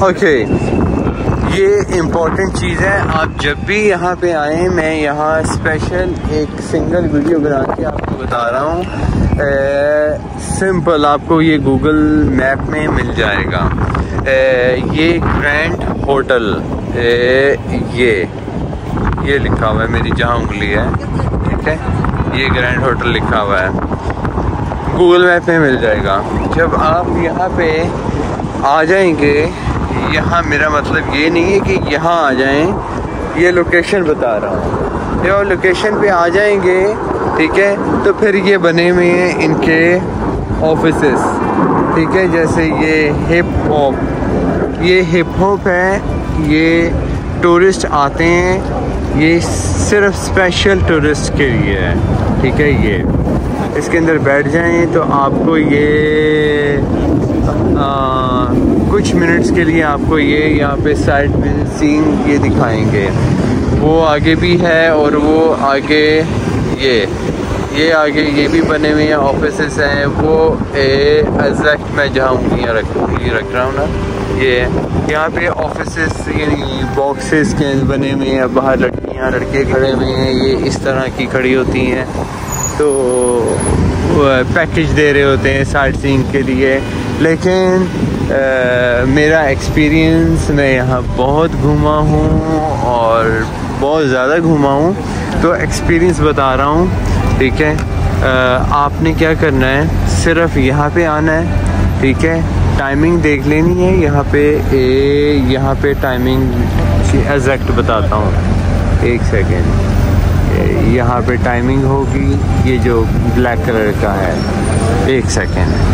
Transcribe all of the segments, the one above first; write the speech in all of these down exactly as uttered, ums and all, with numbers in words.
Okay, ये important चीज़ है। आप जब भी यहाँ पे आएँ, मैं यहाँ स्पेशल एक सिंगल वीडियो बना के आपको बता रहा हूँ। सिंपल, आपको ये गूगल मैप में मिल जाएगा। ए, ये ग्रैंड होटल, ए, ये ये लिखा हुआ है, मेरी जहाँ उंगली है, ठीक है, ये ग्रैंड होटल लिखा हुआ है, गूगल मैप में मिल जाएगा। जब आप यहाँ पे आ जाएंगे, यहाँ मेरा मतलब ये नहीं है कि यहाँ आ जाएं, ये लोकेशन बता रहा हूँ। जब लोकेशन पे आ जाएंगे, ठीक है, तो फिर ये बने हुए हैं इनके ऑफिसेस, ठीक है। जैसे ये हिप हॉप, ये हिप हॉप है, ये टूरिस्ट आते हैं, ये सिर्फ स्पेशल टूरिस्ट के लिए है, ठीक है। ये इसके अंदर बैठ जाएं तो आपको ये आ, कुछ मिनट्स के लिए आपको ये यहाँ पे साइड में सीन ये दिखाएंगे। वो आगे भी है और वो आगे ये ये आगे ये भी बने हुए हैं, ऑफिसेस हैं। वो एग्जैक्ट मैं जहाँ उंगलियाँ रख ये रख रहा हूँ ना, ये यहाँ पे ऑफिसेस यानी बॉक्सेस के बने हुए हैं, बाहर लड़कियाँ लड़के खड़े हुए हैं, ये इस तरह की खड़ी होती हैं, तो पैकेज दे रहे होते हैं साइट सीइंग के लिए। लेकिन आ, मेरा एक्सपीरियंस, मैं यहाँ बहुत घूमा हूँ और बहुत ज़्यादा घूमा हूँ, तो एक्सपीरियंस बता रहा हूँ, ठीक है। आ, आपने क्या करना है, सिर्फ यहाँ पे आना है, ठीक है। टाइमिंग देख लेनी है यहाँ पे, ए यहाँ पे टाइमिंग एग्जैक्ट बताता हूँ, एक सेकेंड। यहाँ पे टाइमिंग होगी, ये जो ब्लैक कलर का है, एक सेकेंड,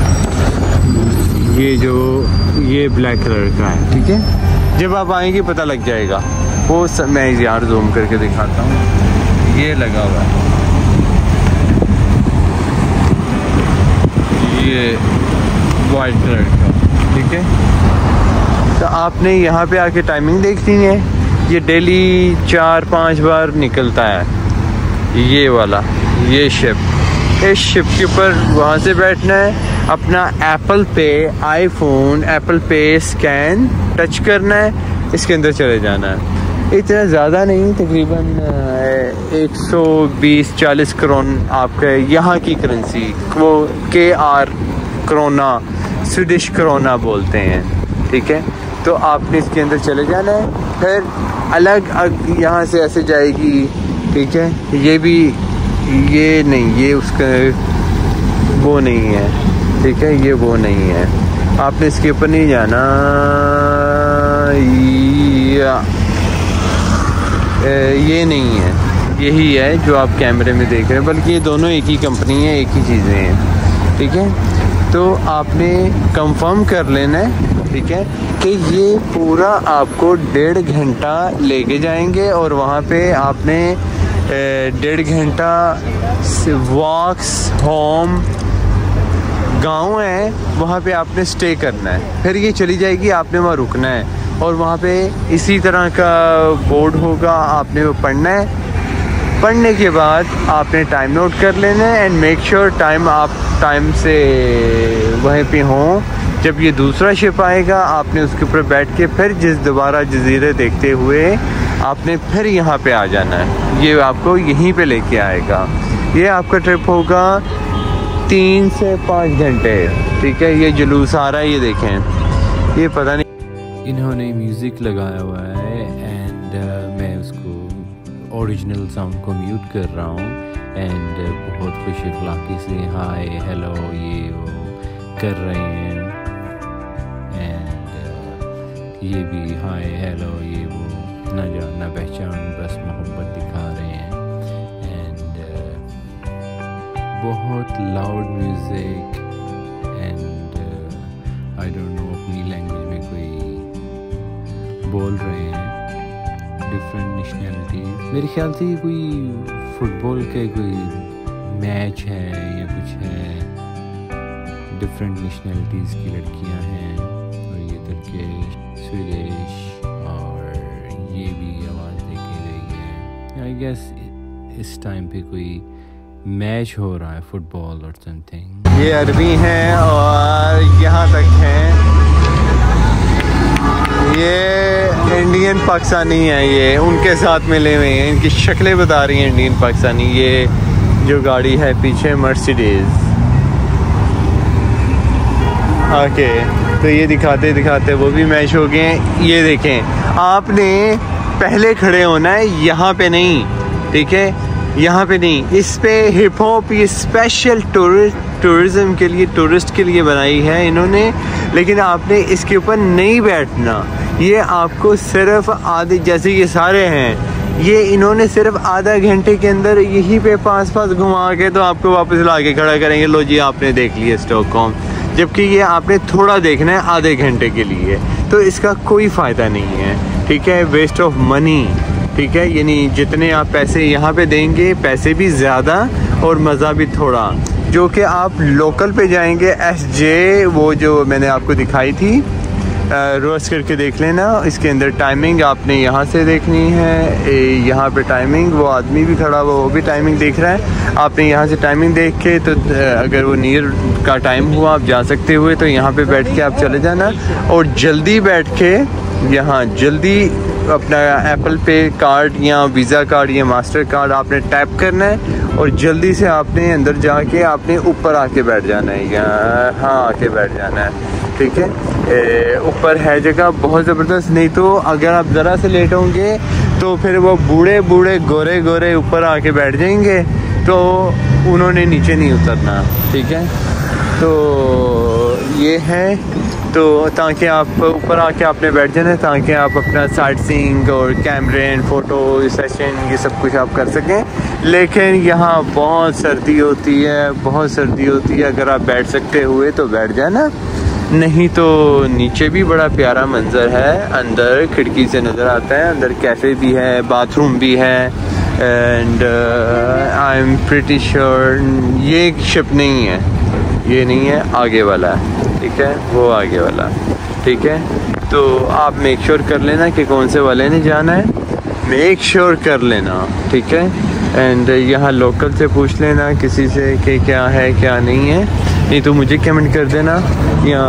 ये जो ये ब्लैक कलर का है, ठीक है। जब आप आएंगे पता लग जाएगा। वो सब मैं यार जूम करके दिखाता हूँ, ये लगा हुआ है, ये वाइट कलर का, ठीक है। तो आपने यहाँ पे आके टाइमिंग देखनी है। ये डेली चार पांच बार निकलता है ये वाला, ये शिप। इस शिप के ऊपर वहाँ से बैठना है, अपना Apple pay iPhone Apple pay scan touch करना है, इसके अंदर चले जाना है। इतना ज़्यादा नहीं, तकरीबन एक सौ बीस चालीस करोन आपके यहाँ की करेंसी, वो के आर करोना, स्वीडिश करोना बोलते हैं, ठीक है। तो आपने इसके अंदर चले जाना है, फिर अलग अलग यहाँ से ऐसे जाएगी, ठीक है। ये भी ये नहीं, ये उसका वो नहीं है, ठीक है, ये वो नहीं है। आपने इसके ऊपर नहीं जाना, या ये नहीं है, यही है जो आप कैमरे में देख रहे हैं, बल्कि ये दोनों एक ही कंपनी है, एक ही चीज़ें हैं, ठीक है। तो आपने कंफर्म कर लेना है, ठीक है, कि ये पूरा आपको डेढ़ घंटा लेके जाएंगे और वहाँ पे आपने डेढ़ घंटा वॉक्स होम गांव है, वहाँ पे आपने स्टे करना है। फिर ये चली जाएगी, आपने वहाँ रुकना है और वहाँ पे इसी तरह का बोर्ड होगा, आपने वो पढ़ना है। पढ़ने के बाद आपने टाइम नोट कर लेना है एंड मेक श्योर टाइम आप टाइम से वहीं पे हों। जब ये दूसरा शिप आएगा, आपने उसके ऊपर बैठ के फिर जिस दोबारा जजीरे देखते हुए आपने फिर यहाँ पे आ जाना है। ये आपको यहीं पे लेके आएगा। ये आपका ट्रिप होगा तीन से पाँच घंटे, ठीक है। ये जुलूस आ रहा है, ये देखें, ये पता नहीं, इन्होंने म्यूज़िक लगाया हुआ है एंड uh, मैं उसको ओरिजिनल साउंड को म्यूट कर रहा हूँ एंड uh, बहुत खुश अखलाक़ी से हाय हेलो ये वो कर रहे हैं एंड uh, ये भी हाय हेलो ये वो ना जान ना पहचान बस मोहब्बत दिखा रहे हैं एंड uh, बहुत loud music and I don't know अपनी लैंग्वेज में कोई बोल रहे हैं, डिफरेंट नेशनैलिटीज़। मेरे ख्याल से ये कोई फुटबॉल का कोई मैच है या कुछ है। डिफरेंट नेशनैलिटीज़ की लड़कियां हैं और ये तुर्किश, स्वीडिश और ये भी आवाज़ दे के गई है। आई गेस इस टाइम पे कोई मैच हो रहा है फुटबॉल और समथिंग। ये अरबी हैं और यहाँ तक हैं इंडियन पाकिस्तानी हैं, ये उनके साथ मिले हुए हैं, इनकी शक्लें बता रही हैं इंडियन पाकिस्तानी। ये जो गाड़ी है पीछे मर्सिडीज़। ओके, तो ये दिखाते दिखाते वो भी मैच हो गए हैं। ये देखें, आपने पहले खड़े होना है, यहाँ पे नहीं, ठीक है, यहाँ पे नहीं, इस पे हिप हॉप ये स्पेशल टूरिस्ट टूरिज़्म के लिए, टूरिस्ट के लिए बनाई है इन्होंने, लेकिन आपने इसके ऊपर नहीं बैठना। ये आपको सिर्फ आधे, जैसे ये सारे हैं, ये इन्होंने सिर्फ आधा घंटे के अंदर यहीं पे पास पास घुमा के तो आपको वापस ला के खड़ा करेंगे। लो जी, आपने देख लिया स्टॉकहोम, जबकि ये आपने थोड़ा देखना है आधे घंटे के लिए, तो इसका कोई फ़ायदा नहीं है, ठीक है, वेस्ट ऑफ मनी, ठीक है। यानी जितने आप पैसे यहाँ पे देंगे, पैसे भी ज़्यादा और मज़ा भी थोड़ा। जो कि आप लोकल पे जाएंगे, एस जे वो जो मैंने आपको दिखाई थी, रोज करके देख लेना, इसके अंदर टाइमिंग आपने यहाँ से देखनी है, यहाँ पे टाइमिंग, वो आदमी भी खड़ा हुआ वो भी टाइमिंग देख रहा है, आपने यहाँ से टाइमिंग देख के, तो अगर वो नियर का टाइम हुआ आप जा सकते हुए तो यहाँ पे बैठ के आप चले जाना, और जल्दी बैठ के यहाँ जल्दी अपना एप्पल पे कार्ड या वीज़ा कार्ड या मास्टर कार्ड आपने टैप करना है, और जल्दी से आपने अंदर जाके आपने ऊपर आके बैठ जाना है, यहाँ आके बैठ जाना है, ठीक है। ऊपर है जगह बहुत ज़बरदस्त, नहीं तो अगर आप ज़रा से लेट होंगे तो फिर वो बूढ़े बूढ़े गोरे गोरे ऊपर आके बैठ जाएंगे, तो उन्होंने नीचे नहीं उतरना, ठीक है। तो ये है, तो ताकि आप ऊपर आके आपने बैठ जाना, ताकि आप अपना साइट सीइंग और कैमरे एंड फ़ोटो सेशन ये सब कुछ आप कर सकें। लेकिन यहाँ बहुत सर्दी होती है, बहुत सर्दी होती है, अगर आप बैठ सकते हुए तो बैठ जाना, नहीं तो नीचे भी बड़ा प्यारा मंजर है, अंदर खिड़की से नज़र आता है, अंदर कैफ़े भी है, बाथरूम भी है, and I am pretty sure ये एक शिप नहीं है, ये नहीं है, आगे वाला है, ठीक है, वो आगे वाला, ठीक है। तो आप मेक श्योर कर लेना कि कौन से वाले ने जाना है, मेक श्योर कर लेना, ठीक है। एंड यहाँ लोकल से पूछ लेना किसी से कि क्या है क्या नहीं है, नहीं तो मुझे कमेंट कर देना, या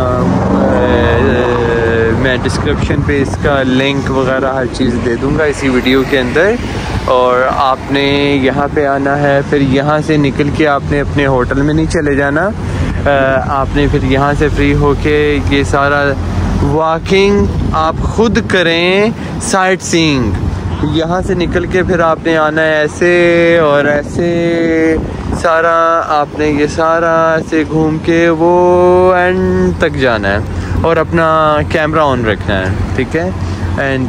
मैं डिस्क्रिप्शन पे इसका लिंक वगैरह हर चीज़ दे दूँगा इसी वीडियो के अंदर। और आपने यहाँ पे आना है, फिर यहाँ से निकल के आपने अपने होटल में नहीं चले जाना, आपने फिर यहाँ से फ्री होके ये सारा वॉकिंग आप खुद करें, साइट सीइंग, यहाँ से निकल के फिर आपने आना है ऐसे और ऐसे, सारा आपने ये सारा ऐसे घूम के वो एंड तक जाना है, और अपना कैमरा ऑन रखना है, ठीक है। एंड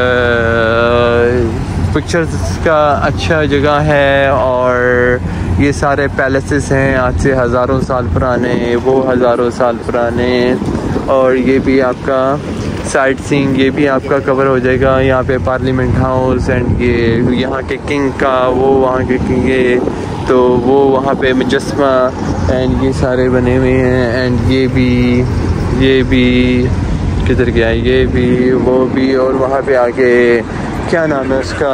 पिक्चर्स का अच्छा जगह है, और ये सारे पैलेसेस हैं आज से हज़ारों साल पुराने, वो हज़ारों साल पुराने, और ये भी आपका साइट सीइंग ये भी आपका कवर हो जाएगा। यहाँ पे पार्लियामेंट हाउस एंड ये यहाँ के किंग का, वो वहाँ के किंग ये, तो वो वहाँ पे मुजस्मा एंड ये सारे बने हुए हैं, एंड ये भी ये भी किधर गया, ये भी वो भी, और वहाँ पे आके क्या नाम है उसका,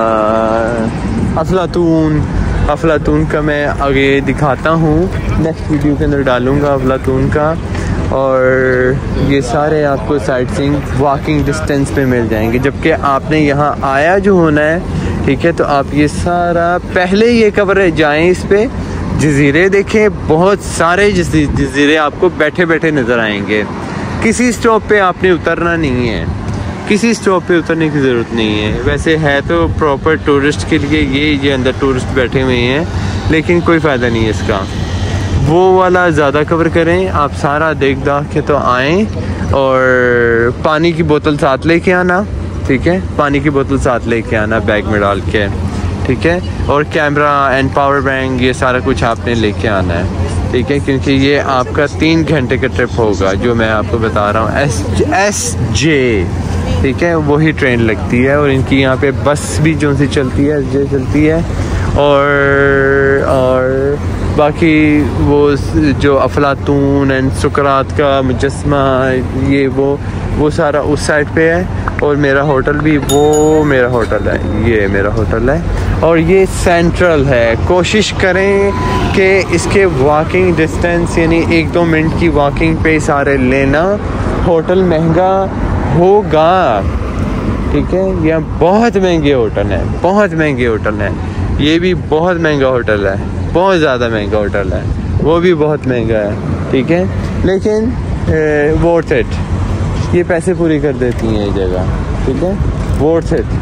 अफलातून, अफलातून का मैं आगे दिखाता हूँ, नेक्स्ट वीडियो के अंदर डालूँगा अफलातून का। और ये सारे आपको साइट सीइंग वॉकिंग डिस्टेंस पे मिल जाएंगे, जबकि आपने यहाँ आया जो होना है, ठीक है। तो आप ये सारा पहले ये कवर जाएं, इस पे जजीरे देखें, बहुत सारे जजीरे आपको बैठे बैठे नज़र आएंगे। किसी स्टॉप पे आपने उतरना नहीं है, किसी स्टॉप पे उतरने की ज़रूरत नहीं है। वैसे है तो प्रॉपर टूरिस्ट के लिए ये ये अंदर टूरिस्ट बैठे हुए हैं, लेकिन कोई फ़ायदा नहीं है इसका। वो वाला ज़्यादा कवर करें, आप सारा देख दाख के तो आएँ, और पानी की बोतल साथ लेके आना, ठीक है, पानी की बोतल साथ लेके आना बैग में डाल के, ठीक है। और कैमरा एंड पावर बैंक ये सारा कुछ आपने लेके आना है, ठीक है, क्योंकि ये आपका तीन घंटे का ट्रिप होगा जो मैं आपको बता रहा हूँ। एस एस जे ठीक है, वही ट्रेन लगती है, और इनकी यहाँ पे बस भी जो सी चलती है, एस जे चलती है, और और बाकी वो जो अफलातून एंड सुकरात का मुजस्मा ये वो वो सारा उस साइड पे है, और मेरा होटल भी वो मेरा होटल है, ये मेरा होटल है, और ये सेंट्रल है। कोशिश करें कि इसके वॉकिंग डिस्टेंस यानी एक दो मिनट की वॉकिंग पे सारे लेना। होटल महंगा होगा, ठीक है। यहाँ बहुत महंगे होटल हैं, बहुत महंगे होटल हैं। ये भी बहुत महंगा होटल है, बहुत ज़्यादा महंगा होटल है, वो भी बहुत महंगा है, ठीक है। लेकिन वर्थ इट, ये पैसे पूरी कर देती हैं ये जगह, ठीक है। Worth it.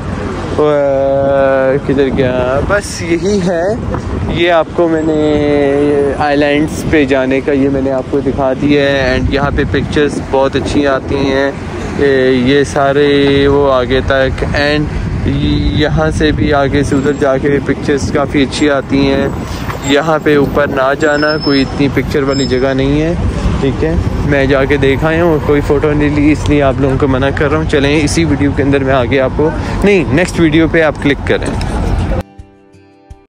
किधर गया, बस यही है। ये आपको मैंने आइलैंड्स पे जाने का ये मैंने आपको दिखा दिया है। एंड यहाँ पे पिक्चर्स बहुत अच्छी आती हैं, ये सारे वो आगे तक। एंड यहाँ से भी आगे से उधर जाके भी पिक्चर्स काफ़ी अच्छी आती हैं। यहाँ पे ऊपर ना जाना, कोई इतनी पिक्चर वाली जगह नहीं है, ठीक है। मैं जाके देखा हूँ, कोई फ़ोटो नहीं ली, इसलिए आप लोगों को मना कर रहा हूँ। चलें इसी वीडियो के अंदर मैं आगे आपको, नहीं नेक्स्ट वीडियो पे आप क्लिक करें।